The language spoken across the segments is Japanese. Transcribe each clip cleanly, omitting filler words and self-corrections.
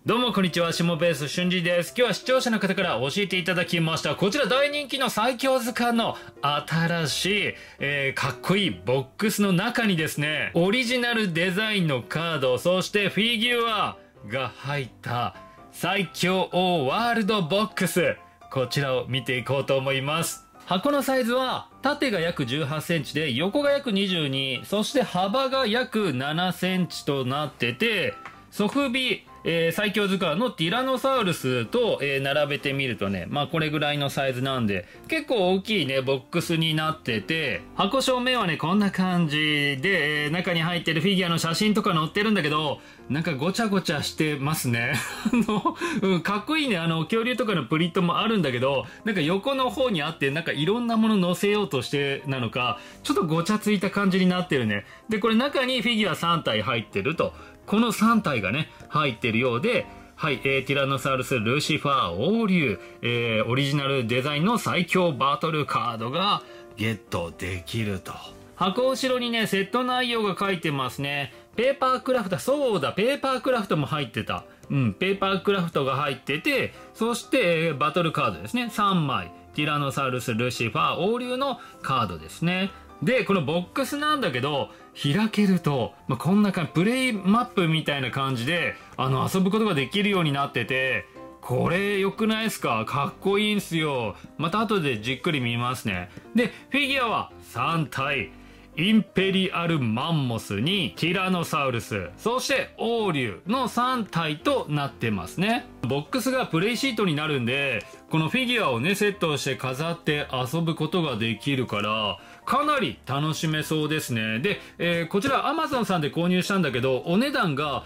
どうもこんにちは、しもベースしゅんじです。今日は視聴者の方から教えていただきました。こちら大人気の最強図鑑の新しい、かっこいいボックスの中にですね、オリジナルデザインのカード、そしてフィギュアが入った最強王ワールドボックス。こちらを見ていこうと思います。箱のサイズは縦が約18センチで横が約22、そして幅が約7センチとなってて、ソフビ最強図鑑のティラノサウルスと、並べてみるとね、まあこれぐらいのサイズなんで結構大きいねボックスになってて、箱正面はねこんな感じで、中に入ってるフィギュアの写真とか載ってるんだけど、なんかごちゃごちゃしてますねかっこいいね。恐竜とかのプリントもあるんだけど、なんか横の方にあって、なんかいろんなもの載せようとしてなのかちょっとごちゃついた感じになってるね。でこれ中にフィギュア3体入ってると、この3体がね入ってるようで、はい、ティラノサウルス、ルシファー、オウリュウ、オリジナルデザインの最強バトルカードがゲットできると。箱後ろにねセット内容が書いてますね。ペーパークラフト、そうだ、ペーパークラフトも入ってた。ペーパークラフトが入ってて、そして、バトルカードですね、3枚。ティラノサウルス、ルシファー、オウリュウのカードですね。でこのボックスなんだけど、開けると、こんな感じ、プレイマップみたいな感じで遊ぶことができるようになってて、これ良くないですか？かっこいいんすよ。また後でじっくり見ますね。でフィギュアは3体、インペリアルマンモスにティラノサウルス、そしてオウリュウの3体となってますね。ボックスがプレイシートになるんで、このフィギュアをねセットして飾って遊ぶことができるから、かなり楽しめそうですね。で、こちら Amazon さんで購入したんだけど、お値段が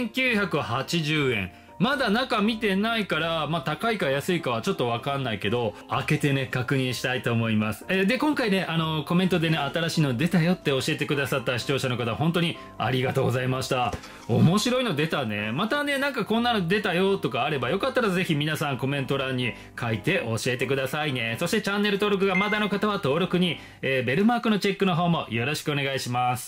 1980円。まだ中見てないから、高いか安いかはちょっとわかんないけど、開けてね確認したいと思います。で今回ねコメントでね新しいの出たよって教えてくださった視聴者の方、本当にありがとうございました。面白いの出たね。またねなんかこんなの出たよとかあれば、よかったらぜひ皆さんコメント欄に書いて教えてくださいね。そしてチャンネル登録がまだの方は登録に、ベルマークのチェックの方もよろしくお願いします。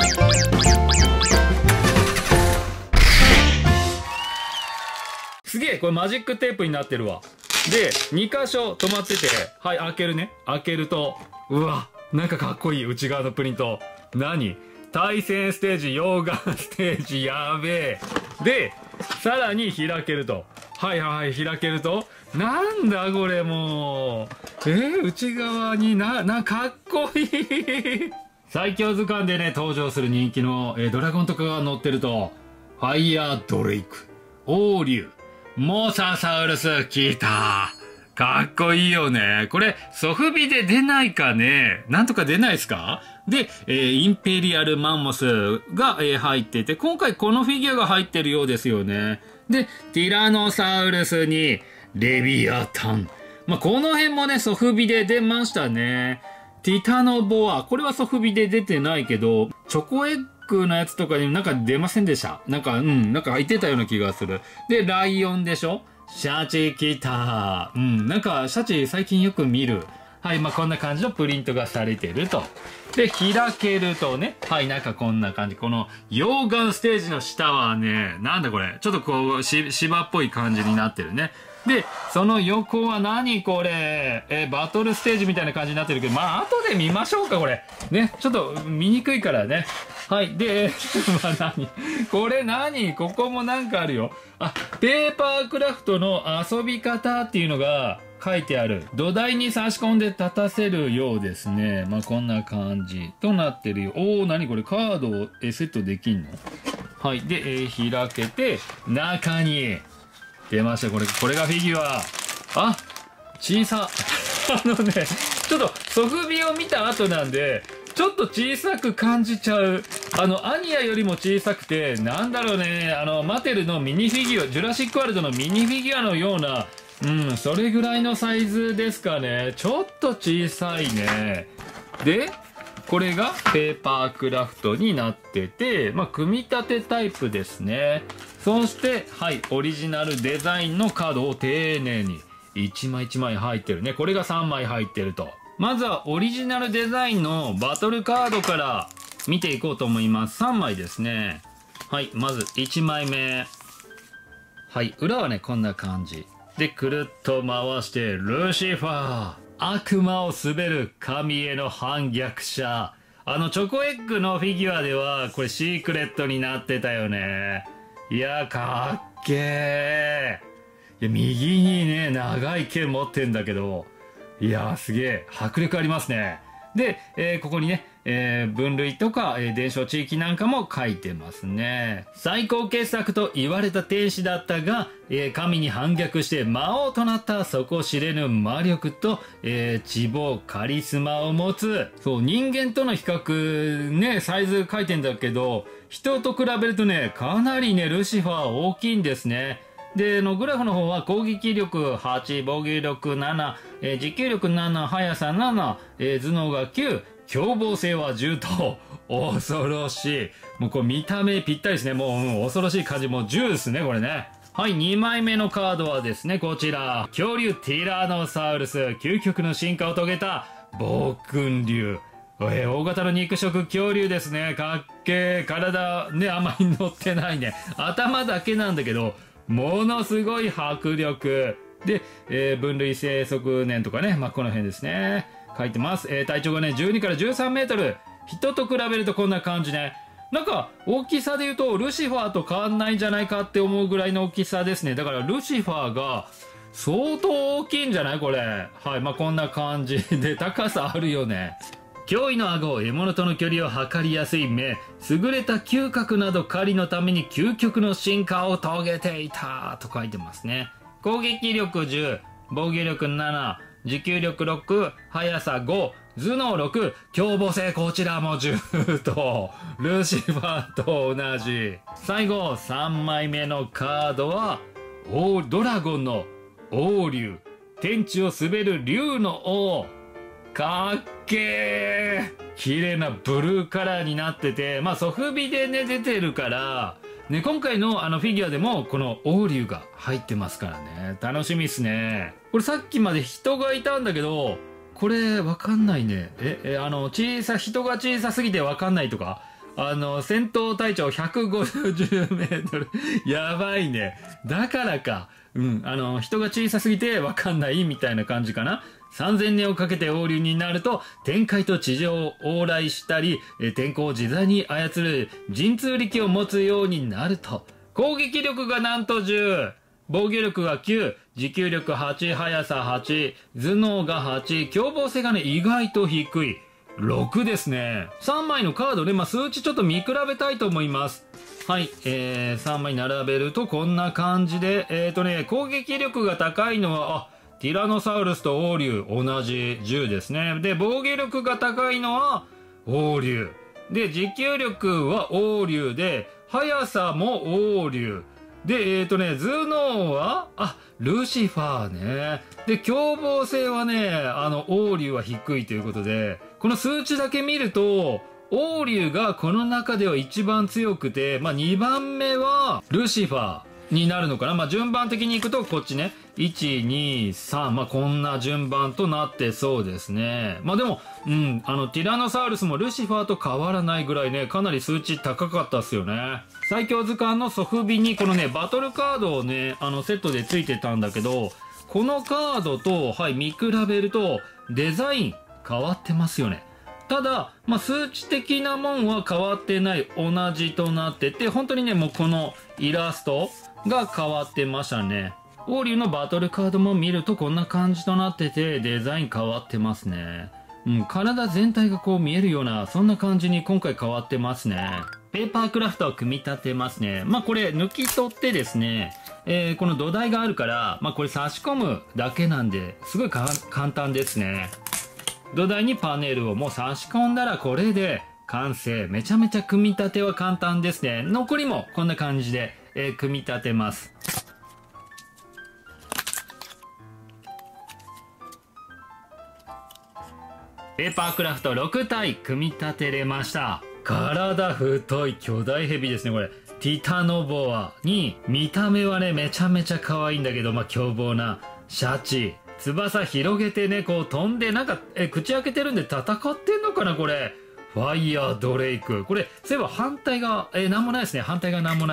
すげえ、これマジックテープになってるわ。で2箇所止まってて、はい、開けるね。開けると、うわ、なんかかっこいい内側のプリント。何？対戦ステージ、溶岩ステージ、やべえ。でさらに開けると、はいはい、開けると、なんだこれもう、内側にかっこいい最強図鑑でね登場する人気の、ドラゴンとかが乗ってると、ファイヤードレイク、オウリュウ、モササウルス、来た。かっこいいよね。これソフビで出ないかね。なんとか出ないですか？で、インペリアルマンモスが、入ってて、今回このフィギュアが入ってるようですよね。でティラノサウルスにレビアタン。この辺もねソフビで出ましたね。ティタノボア、これはソフビで出てないけど、チョコエッグのやつとかになんか出ませんでした？なんか入ってたような気がする。でライオンでしょ。シャチ来た。なんかシャチ最近よく見る。はい、こんな感じのプリントがされてると。で開けるとね、はい、なんかこんな感じ。この溶岩ステージの下はね、なんだこれ、ちょっとこう芝っぽい感じになってるね。でその横は何これ、バトルステージみたいな感じになってるけど、後で見ましょうか。これねちょっと見にくいからね。はい。で何これ、ここもなんかあるよ。ペーパークラフトの遊び方っていうのが書いてある。土台に差し込んで立たせるようですね。こんな感じとなってるよ。何これ、カードをセットできんの？はい。で、開けて中に出ました。これがフィギュア。小さちょっとソフビを見た後なんでちょっと小さく感じちゃう。アニヤよりも小さくて、なんだろうね、マテルのミニフィギュア、ジュラシックワールドのミニフィギュアのような、それぐらいのサイズですかね。ちょっと小さいね。でこれがペーパークラフトになってて、組み立てタイプですね。そしてはい、オリジナルデザインのカードを丁寧に1枚1枚入ってるね。これが3枚入ってると。まずはオリジナルデザインのバトルカードから見ていこうと思います。3枚ですね。はい、まず1枚目。 はい、裏はね、こんな感じ。で、くるっと回して、ルシファー。悪魔を滑る神への反逆者。チョコエッグのフィギュアでは、これシークレットになってたよね。いや、かっけー。いや、右にね、長い剣持ってんだけど、いや、すげえ、迫力ありますね。で、ここにね、分類とか、伝承地域なんかも書いてますね。最高傑作と言われた天使だったが、神に反逆して魔王となった底知れぬ魔力と、地望カリスマを持つ。そう、人間との比較、ね、サイズ書いてんだけど、人と比べるとね、かなりね、ルシファー大きいんですね。で、グラフの方は攻撃力8、防御力7、持久力7、速さ7、頭脳が9、凶暴性は10と、恐ろしい。もうこれ見た目ぴったりですね。もう、恐ろしい感じ。もう10ですね、これね。はい、2枚目のカードはですね、こちら。恐竜ティラノサウルス、究極の進化を遂げた暴君竜。大型の肉食恐竜ですね。かっけー。体ね、あんまり乗ってないね。頭だけなんだけど、ものすごい迫力。で、分類生息年とかね、まあ、この辺ですね。書いてます。体長がね、12から13メートル。人と比べるとこんな感じね。なんか、大きさで言うと、ルシファーと変わんないんじゃないかって思うぐらいの大きさですね。だから、ルシファーが、相当大きいんじゃないこれ。はい。まあ、こんな感じで、高さあるよね。驚異の顎、獲物との距離を測りやすい目、優れた嗅覚など狩りのために究極の進化を遂げていたと書いてますね。攻撃力10、防御力7、持久力6、速さ5、頭脳6、凶暴性こちらも10と、ルシファーと同じ。最後、3枚目のカードは、ドラゴンの王竜、天地を滑る竜の王。かっけー。綺麗なブルーカラーになってて、まあソフビでね出てるから、ね、今回のフィギュアでもこの王竜が入ってますからね。楽しみっすね。これさっきまで人がいたんだけど、これわかんないね。人が小さすぎてわかんないとか。戦闘体長150メートル。やばいね。だからか。うん。人が小さすぎてわかんないみたいな感じかな。3000年をかけて王竜になると、天界と地上を往来したり、天候を自在に操る神通力を持つようになると。攻撃力がなんと10、防御力が9、持久力8、速さ8、頭脳が8、凶暴性がね、意外と低い。6ですね。3枚のカードで、まあ、数値ちょっと見比べたいと思います。はい、3枚並べるとこんな感じで、攻撃力が高いのは、ティラノサウルスと王竜同じ10ですね。で、防御力が高いのは王竜。で、持久力は王竜で、速さも王竜。で、頭脳は、ルシファーね。で、凶暴性はね、王竜は低いということで、この数値だけ見ると、王竜がこの中では一番強くて、まあ、2番目はルシファーになるのかな。まあ、順番的にいくとこっちね。1、2、3。まあ、こんな順番となってそうですね。まあ、でも、ティラノサウルスもルシファーと変わらないぐらいね、かなり数値高かったっすよね。最強図鑑のソフビにこのね、バトルカードをね、セットでついてたんだけど、このカードと、はい、見比べると、デザイン変わってますよね。ただ、まあ、数値的なもんは変わってない。同じとなってて、本当にね、もうこのイラストが変わってましたね。王竜のバトルカードも見るとこんな感じとなってて、デザイン変わってますね。体全体がこう見えるような、そんな感じに今回変わってますね。ペーパークラフトを組み立てますね。まあこれ抜き取ってですね、この土台があるから、まあこれ差し込むだけなんで、すごい簡単ですね。土台にパネルをもう差し込んだらこれで完成。めちゃめちゃ組み立ては簡単ですね。残りもこんな感じで、組み立てます。ペーパークラフト6体組み立てれました。体太い巨大ヘビですね、これ。ティタノボアに、見た目はね、めちゃめちゃ可愛いんだけど、まあ、凶暴なシャチ。翼広げてね、こう飛んで、なんか、口開けてるんで戦ってんのかな、これ。ファイヤードレイク。これ、そういえば反対が、なんもないですね。反対がなんもない。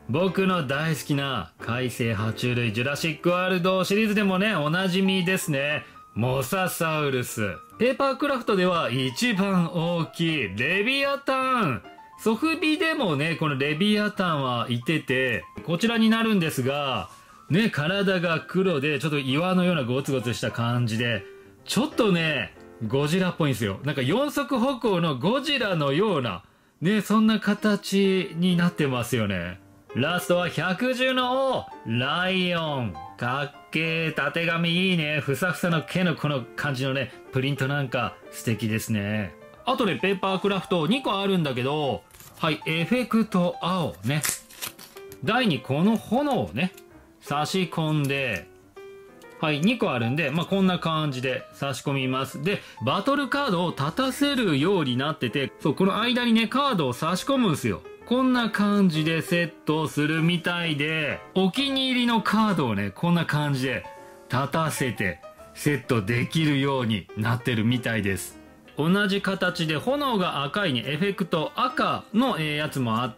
僕の大好きな海生爬虫類ジュラシックワールドシリーズでもね、おなじみですね。モササウルス。ペーパークラフトでは一番大きいレビアタン。ソフビでもね、このレビアタンはいてて、こちらになるんですが、ね、体が黒で、ちょっと岩のようなゴツゴツした感じで、ちょっとね、ゴジラっぽいんですよ。なんか四足歩行のゴジラのような、ね、そんな形になってますよね。ラストは百獣の王、ライオン。かっけー、たてがみいいね。ふさふさの毛のこの感じのね、プリントなんか素敵ですね。あとね、ペーパークラフト2個あるんだけど、はい、エフェクト青ね。台にこの炎をね、差し込んで、はい、2個あるんで、まあ、こんな感じで差し込みます。で、バトルカードを立たせるようになってて、そう、この間にね、カードを差し込むんですよ。こんな感じでセットするみたいで、お気に入りのカードをね、こんな感じで立たせてセットできるようになってるみたいです。同じ形で炎が赤いね、エフェクト赤のやつもあって、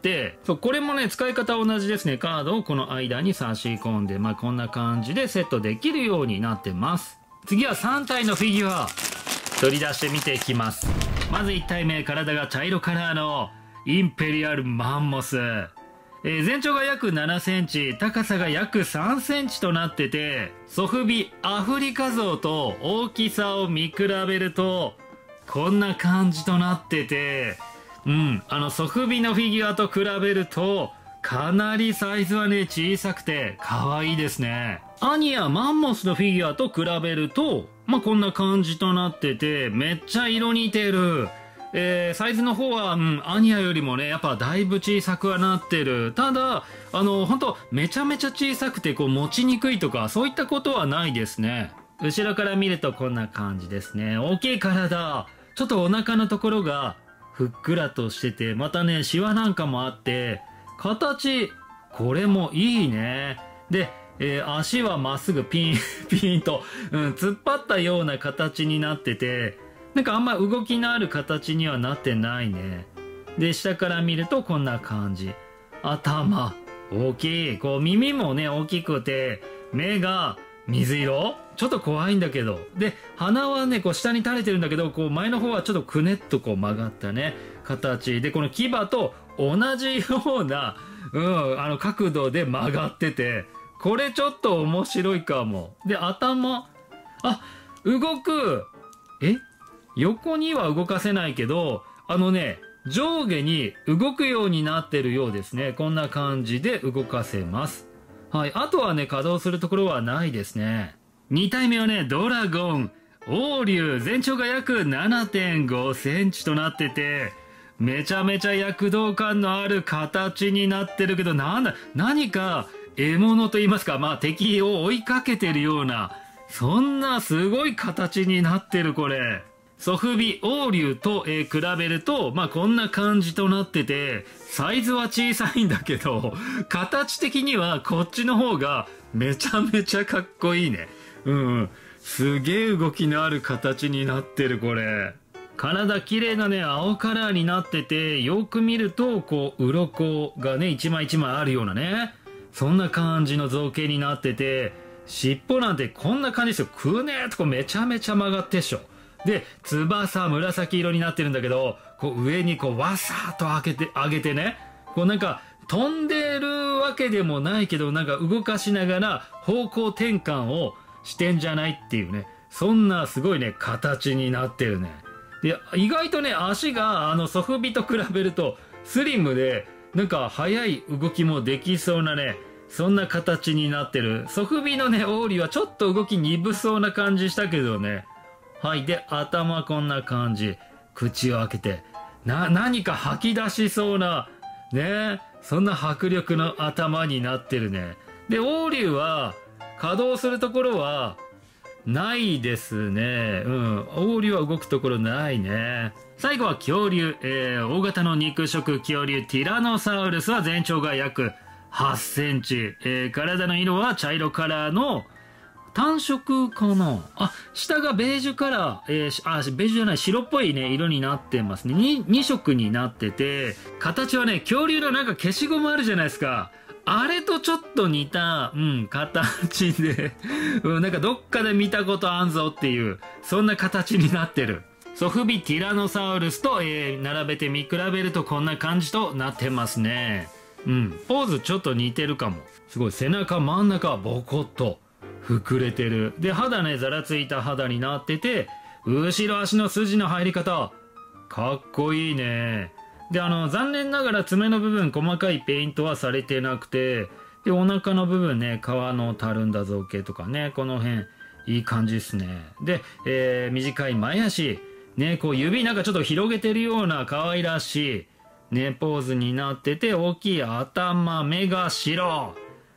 そう、これもね、使い方同じですね。カードをこの間に差し込んで、まあ、こんな感じでセットできるようになってます。次は3体のフィギュア、取り出してみていきます。まず1体目、体が茶色カラーのインペリアルマンモス。全長が約7センチ、高さが約3センチとなってて、ソフビアフリカゾウと大きさを見比べると、こんな感じとなってて、ソフビのフィギュアと比べると、かなりサイズはね、小さくて可愛いですね。アニやマンモスのフィギュアと比べると、まあ、こんな感じとなってて、めっちゃ色似てる。サイズの方は、アニヤよりもね、やっぱだいぶ小さくはなってる。ただ、ほんと、めちゃめちゃ小さくて、こう、持ちにくいとか、そういったことはないですね。後ろから見るとこんな感じですね。大きい体。ちょっとお腹のところが、ふっくらとしてて、またね、シワなんかもあって、形、これもいいね。で、足はまっすぐピンと、突っ張ったような形になってて、なんかあんま動きのある形にはなってないね。で、下から見るとこんな感じ。頭、大きい。こう耳もね、大きくて、目が水色、ちょっと怖いんだけど。で、鼻はね、こう下に垂れてるんだけど、こう前の方はちょっとくねっとこう曲がったね、形。で、この牙と同じような、角度で曲がってて、これちょっと面白いかも。で、頭、動く。横には動かせないけど、上下に動くようになってるようですね。こんな感じで動かせます。はい。あとはね、稼働するところはないですね。2体目はね、ドラゴン、王竜、全長が約 7.5 センチとなってて、めちゃめちゃ躍動感のある形になってるけど、何か獲物と言いますか、まあ敵を追いかけてるような、そんなすごい形になってる、これ。ソフビ王竜と、比べると、まあ、こんな感じとなってて、サイズは小さいんだけど、形的にはこっちの方がめちゃめちゃかっこいいね。すげえ動きのある形になってる、これ。体綺麗なね、青カラーになってて、よく見ると、こう、鱗がね、一枚一枚あるようなね。そんな感じの造形になってて、尻尾なんてこんな感じですよ。くねーとこうめちゃめちゃ曲がってっしょ。で、翼紫色になってるんだけど、こう上にこうわさーっと上げてね、こうなんか飛んでるわけでもないけど、なんか動かしながら方向転換をしてんじゃないっていうね、そんなすごいね、形になってるね。で、意外とね、足がソフビと比べるとスリムで、なんか速い動きもできそうなね、そんな形になってる。ソフビのね、オーリーはちょっと動き鈍そうな感じしたけどね。はい。で、頭こんな感じ。口を開けて。何か吐き出しそうな、ね。そんな迫力の頭になってるね。で、オーリュは、稼働するところは、ないですね。オーリュは動くところないね。最後は恐竜。大型の肉食恐竜ティラノサウルスは全長が約8センチ。体の色は茶色カラーの、単色かな下がベージュカラー、ベージュじゃない、白っぽいね、色になってますね。2色になってて、形はね、恐竜のなんか消しゴムあるじゃないですか。 あれとちょっと似た、形で、なんかどっかで見たことあんぞっていう、そんな形になってる。ソフビティラノサウルスと、並べて見比べるとこんな感じとなってますね。ポーズちょっと似てるかも。すごい、背中真ん中ボコッと膨れてる。で、肌ね、ざらついた肌になってて、後ろ足の筋の入り方、かっこいいね。で、残念ながら爪の部分細かいペイントはされてなくて、で、お腹の部分ね、皮のたるんだ造形とかね、この辺、いい感じですね。で、短い前足、ね、こう指なんかちょっと広げてるような可愛らしい、ね、ポーズになってて、大きい頭、目が白。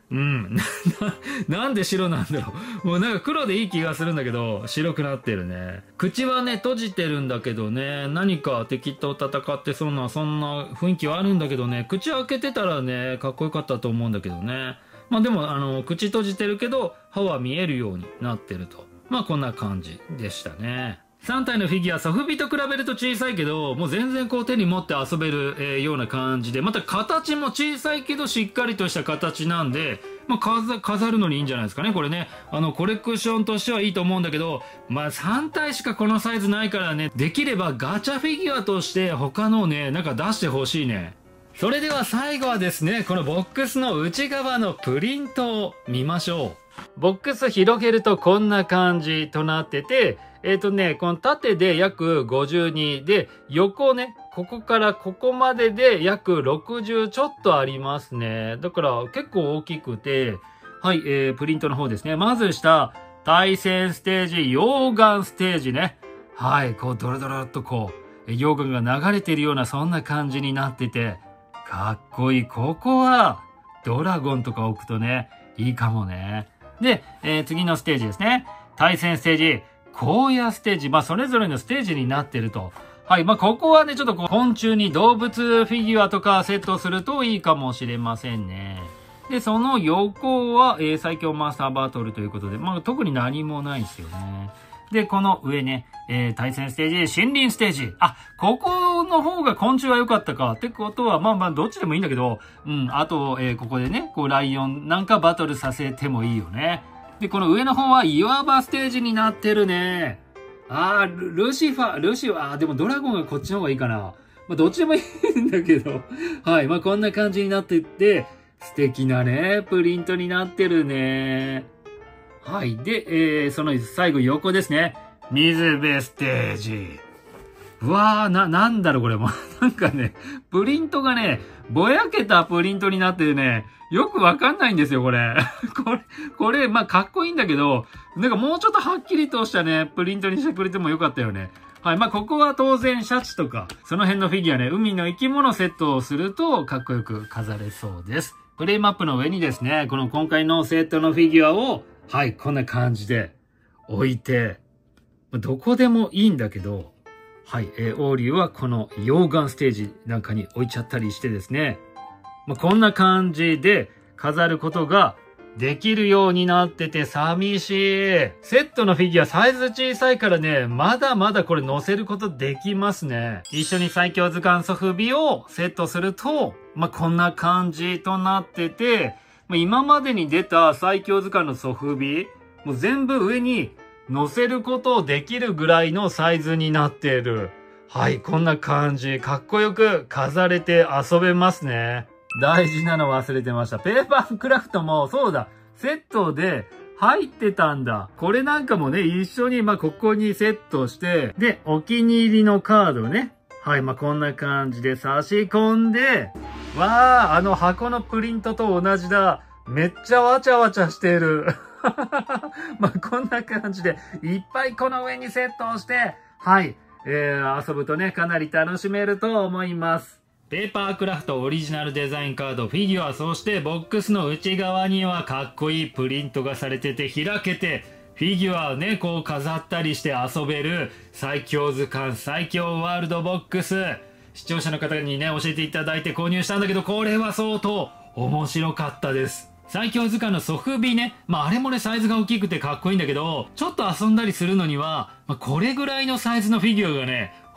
なんで白なんだろう。もうなんか黒でいい気がするんだけど、白くなってるね。口はね、閉じてるんだけどね、何か敵と戦ってそうな、そんな雰囲気はあるんだけどね、口開けてたらね、かっこよかったと思うんだけどね。まあでも、口閉じてるけど、歯は見えるようになってると。まあこんな感じでしたね。3体のフィギュア、ソフビと比べると小さいけど、もう全然こう手に持って遊べる、ような感じで、また形も小さいけどしっかりとした形なんで、まあ飾るのにいいんじゃないですかね、これね。コレクションとしてはいいと思うんだけど、まあ3体しかこのサイズないからね、できればガチャフィギュアとして他のをね、なんか出してほしいね。それでは最後はですね、このボックスの内側のプリントを見ましょう。ボックス広げるとこんな感じとなってて、この縦で約52で、横ね、ここからここまでで約60ちょっとありますね。だから結構大きくて、はい、プリントの方ですね。まず下、対戦ステージ、溶岩ステージね。はい、こうドロドロっとこう、溶岩が流れてるようなそんな感じになってて、かっこいい。ここは、ドラゴンとか置くとね、いいかもね。で、次のステージですね。対戦ステージ、荒野ステージ。まあ、それぞれのステージになってると。はい。まあ、ここはね、ちょっとこう昆虫に動物フィギュアとかセットするといいかもしれませんね。で、その横は、最強マスターバトルということで、まあ、特に何もないんですよね。で、この上ね、対戦ステージ、森林ステージ。あ、ここの方が昆虫は良かったか。ってことは、まあまあ、どっちでもいいんだけど、あと、ここでね、こう、ライオンなんかバトルさせてもいいよね。で、この上の方は岩場ステージになってるね。ルシファー、でもドラゴンがこっちの方がいいかな。まあ、どっちでもいいんだけど。はい。まあ、こんな感じになっていって、素敵なね、プリントになってるね。はい。で、その最後横ですね。水辺ステージ。うわー、なんだろうこれも。なんかね、プリントがね、ぼやけたプリントになってね、よくわかんないんですよ、これ。これ、まあ、かっこいいんだけど、なんかもうちょっとはっきりとしたね、プリントにしてくれてもよかったよね。はい。まあ、ここは当然シャチとか、その辺のフィギュアね、海の生き物セットをするとかっこよく飾れそうです。プレイマップの上にですね、この今回のセットのフィギュアを、はい、こんな感じで置いて、どこでもいいんだけど、はい、オーリーはこの溶岩ステージなんかに置いちゃったりしてですね、こんな感じで飾ることができるようになってて寂しい。セットのフィギュアサイズ小さいからね、まだまだこれ載せることできますね。一緒に最強図鑑ソフビをセットすると、こんな感じとなってて、今までに出た最強図鑑のソフビ、もう全部上に載せることできるぐらいのサイズになっている。はい、こんな感じ。かっこよく飾れて遊べますね。大事なの忘れてました。ペーパークラフトも、そうだ、セットで入ってたんだ。これなんかもね、一緒に、ここにセットして、で、お気に入りのカードね。はい、こんな感じで差し込んで、わー、箱のプリントと同じだ。めっちゃわちゃわちゃしてる。こんな感じで、いっぱいこの上にセットをして、はい、遊ぶとね、かなり楽しめると思います。ペーパークラフトオリジナルデザインカード、フィギュア、そしてボックスの内側にはかっこいいプリントがされてて開けて、フィギュアをね、こう飾ったりして遊べる最強図鑑最強ワールドボックス。視聴者の方にね、教えていただいて購入したんだけど、これは相当面白かったです。最強図鑑のソフビね。あれもね、サイズが大きくてかっこいいんだけど、ちょっと遊んだりするのには、これぐらいのサイズのフィギュアがね、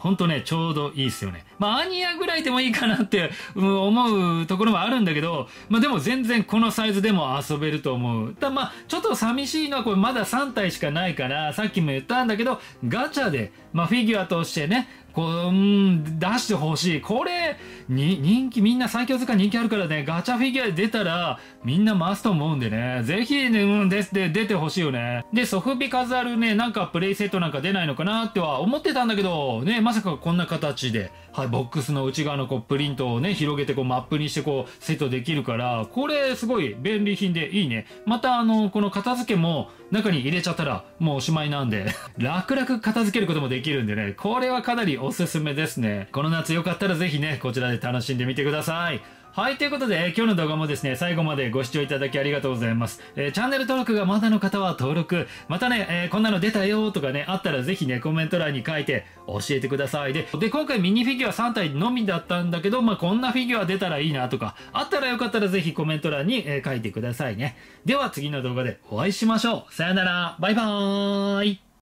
ほんとね、ちょうどいいっすよね。まあ、アニヤぐらいでもいいかなって、思うところもあるんだけど、まあでも全然このサイズでも遊べると思う。まあ、ちょっと寂しいのはこれまだ3体しかないから、さっきも言ったんだけど、ガチャで、まあフィギュアとしてね、出してほしい。これ、人気、みんな最強図鑑人気あるからね、ガチャフィギュアで出たら、みんな回すと思うんでね、ぜひね、出てほしいよね。で、ソフビ飾るね、なんかプレイセットなんか出ないのかなっては思ってたんだけど、ね、まさかこんな形で、はい、ボックスの内側のプリントをね、広げてマップにしてセットできるから、これすごい便利品でいいね。またこの片付けも中に入れちゃったらもうおしまいなんで、楽々片付けることもできるんでね、これはかなりおすすめですね。この夏よかったらぜひね、こちらで楽しんでみてください。はい、ということで、今日の動画もですね、最後までご視聴いただきありがとうございます。チャンネル登録がまだの方は登録。またね、こんなの出たよとかね、あったらぜひね、コメント欄に書いて教えてください。で、今回ミニフィギュア3体のみだったんだけど、まあ、こんなフィギュア出たらいいなとか、あったらよかったらぜひコメント欄に書いてくださいね。では次の動画でお会いしましょう。さよなら。バイバーイ。